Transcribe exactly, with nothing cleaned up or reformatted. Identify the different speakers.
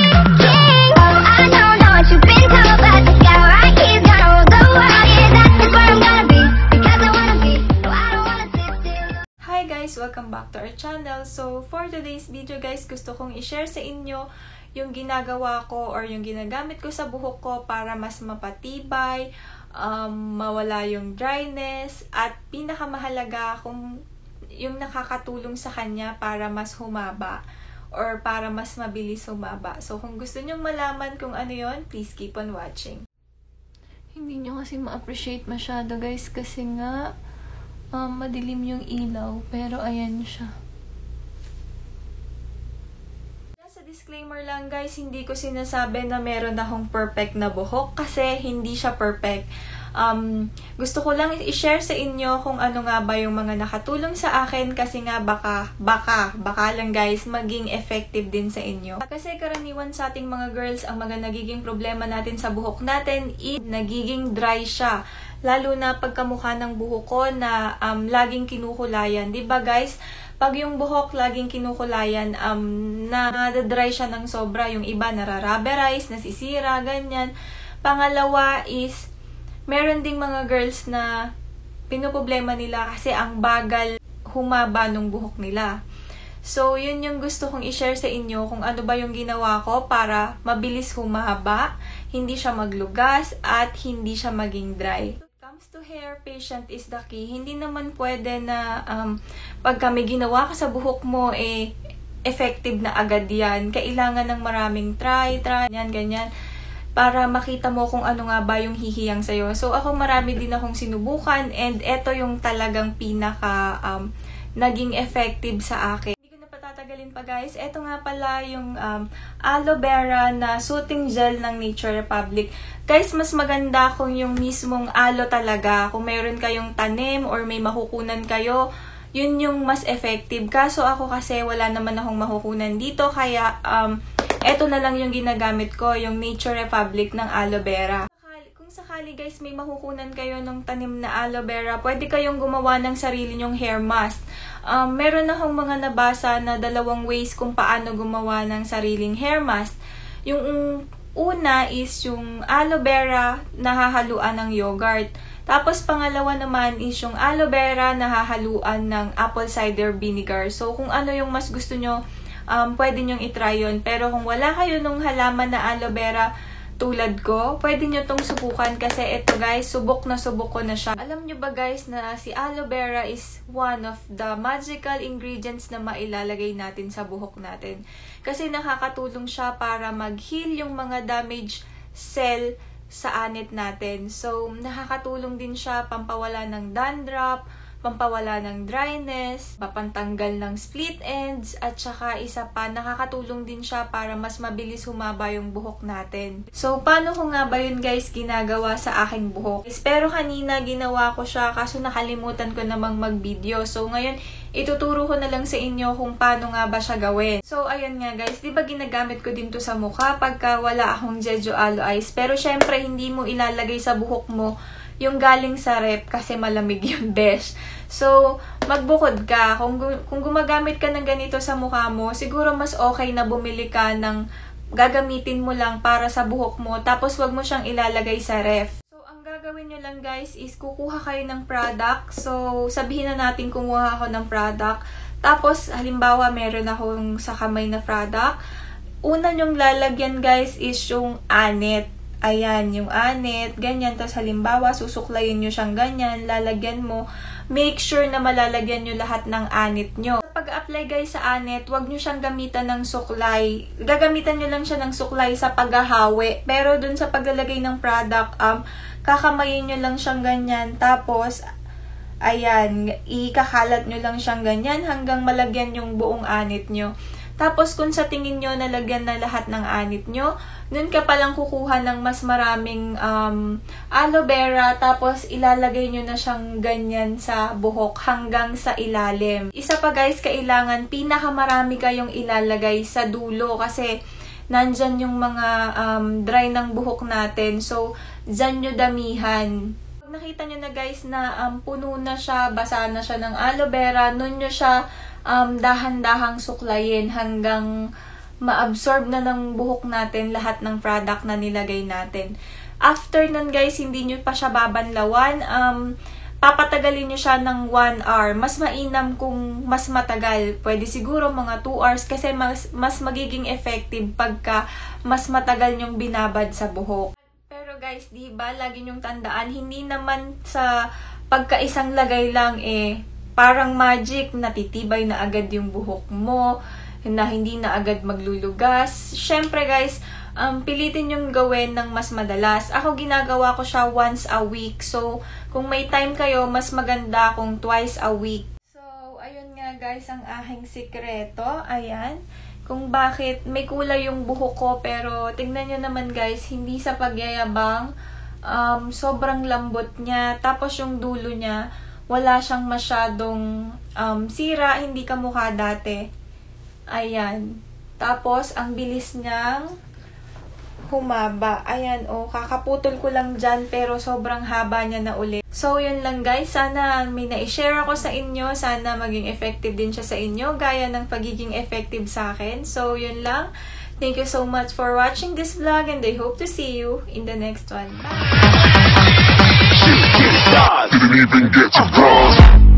Speaker 1: Welcome back to our channel. So, for today's video guys, gusto kong i-share sa inyo yung ginagawa ko or yung ginagamit ko sa buhok ko para mas mapatibay, um, mawala yung dryness, at pinakamahalaga kung yung nakakatulong sa kanya para mas humaba or para mas mabilis humaba. So, kung gusto nyong malaman kung ano yon, please keep on watching. Hindi nyo kasi ma-appreciate masyado guys kasi nga Um, madilim yung ilaw, pero ayan siya. Sa disclaimer lang guys, hindi ko sinasabi na meron akong perfect na buhok kasi hindi siya perfect. Um, gusto ko lang i-share sa inyo kung ano nga ba yung mga nakatulong sa akin kasi nga baka, baka, baka lang guys, maging effective din sa inyo. Kasi karaniwan sa ating mga girls, ang mga nagiging problema natin sa buhok natin is nagiging dry siya. Lalo na pagkamukha ng buhok ko na um, laging kinukulayan. Diba guys? Pag yung buhok laging kinukulayan, um, na nadadry siya ng sobra. Yung iba nararuberize, nasisira, ganyan. Pangalawa is, meron ding mga girls na pinoproblema nila kasi ang bagal humaba ng buhok nila. So, yun yung gusto kong i-share sa inyo kung ano ba yung ginawa ko para mabilis humaba, hindi siya maglugas, at hindi siya maging dry. To hair, patient is the key. Hindi naman pwede na um, pag kami ginawa ka sa buhok mo, eh, effective na agad yan. Kailangan ng maraming try, try, yan, ganyan, para makita mo kung ano nga ba yung hihiyang sa'yo. So, ako marami din akong sinubukan and eto yung talagang pinaka um, naging effective sa akin. Tatagalin pa guys, eto nga pala yung um, aloe vera na soothing gel ng Nature Republic. Guys, mas maganda kung yung mismong aloe talaga. Kung mayroon kayong tanim or may makukunan kayo, yun yung mas effective. Kaso ako kasi wala naman akong makukunan dito, kaya um, eto na lang yung ginagamit ko, yung Nature Republic ng aloe vera. Kung sakali guys may makukunan kayo ng tanim na aloe vera, pwede kayong gumawa ng sarili nyong hair mask. Um, meron akong mga nabasa na dalawang ways kung paano gumawa ng sariling hair mask. Yung una is yung aloe vera na hahaluan ng yogurt. Tapos pangalawa naman is yung aloe vera na hahaluan ng apple cider vinegar. So kung ano yung mas gusto nyo, um, pwede nyong itry yun. Pero kung wala kayo nung halaman na aloe vera tulad ko, pwede nyo tong subukan kasi ito guys, subok na subok ko na siya. Alam nyo ba guys na si aloe vera is one of the magical ingredients na mailalagay natin sa buhok natin. Kasi nakakatulong siya para mag-heal yung mga damaged cell sa anit natin. So, nakakatulong din siya pampawala ng dandruff, pampawala ng dryness, papantanggal ng split ends, at saka isa pa, nakakatulong din siya para mas mabilis humaba yung buhok natin. So, paano ko nga ba yun guys ginagawa sa aking buhok? Pero kanina ginawa ko siya kaso nakalimutan ko namang mag-video. So, ngayon, ituturo ko na lang sa inyo kung paano nga ba siya gawin. So, ayun nga guys, di ba ginagamit ko din to sa mukha pagka wala akong Jeju Aloe Eyes? Pero syempre, hindi mo ilalagay sa buhok mo yung galing sa rep kasi malamig yung besh. So, magbukod ka. Kung, kung gumagamit ka ng ganito sa mukha mo, siguro mas okay na bumili ka ng gagamitin mo lang para sa buhok mo. Tapos, wag mo siyang ilalagay sa ref. So, ang gagawin nyo lang guys is kukuha kayo ng product. So, sabihin na natin kumuha ako ng product. Tapos, halimbawa, meron akong sa kamay na product. Una nyong lalagyan guys is yung anit. Ayan, yung anit, ganyan. Tapos halimbawa, susuklayin nyo siyang ganyan, lalagyan mo. Make sure na malalagyan nyo lahat ng anit nyo. Pag-apply guys sa anit, huwag nyo siyang gamitan ng suklay. Gagamitan nyo lang siya ng suklay sa paghahawi. Pero dun sa paglalagay ng product, um, kakamayin nyo lang siyang ganyan. Tapos, ayan, ikakalat nyo lang siyang ganyan hanggang malagyan yung buong anit nyo. Tapos, kung sa tingin nyo nalagyan na lahat ng anit nyo, nun ka palang kukuha ng mas maraming um, aloe vera, tapos ilalagay nyo na siyang ganyan sa buhok hanggang sa ilalim. Isa pa guys, kailangan pinakamarami kayong ilalagay sa dulo kasi nandyan yung mga um, dry ng buhok natin. So, dyan nyo damihan. Pag nakita nyo na guys na um, puno na siya, basa na siya ng aloe vera, nun nyo siya um, dahan-dahang suklayin hanggang ma-absorb na ng buhok natin lahat ng product na nilagay natin. After nun guys, hindi nyo pa siya babanlawan. Um, papatagalin nyo siya ng one hour. Mas mainam kung mas matagal. Pwede siguro mga two hours kasi mas, mas magiging effective pagka mas matagal nyong binabad sa buhok. Pero guys, di ba lagi nyong tandaan, hindi naman sa pagkaisang lagay lang eh, parang magic, natitibay na agad yung buhok mo, na hindi na agad maglulugas. Syempre guys, um, pilitin yung gawin ng mas madalas. Ako ginagawa ko siya once a week. So, kung may time kayo, mas maganda kung twice a week. So, ayun nga guys, ang aking sikreto. Ayan. Kung bakit may kulay yung buhok ko. Pero, tignan nyo naman guys, hindi sa pagyayabang. Um, sobrang lambot niya. Tapos yung dulo niya, wala siyang masyadong um, sira. Hindi kamukha dati. Ayan. Tapos, ang bilis niyang humaba. Ayan, o. Oh, kakaputol ko lang dyan, pero sobrang haba niya na ulit. So, yun lang guys. Sana may na-share ako sa inyo. Sana maging effective din siya sa inyo, gaya ng pagiging effective sa akin. So, yun lang. Thank you so much for watching this vlog, and I hope to see you in the next one. Bye!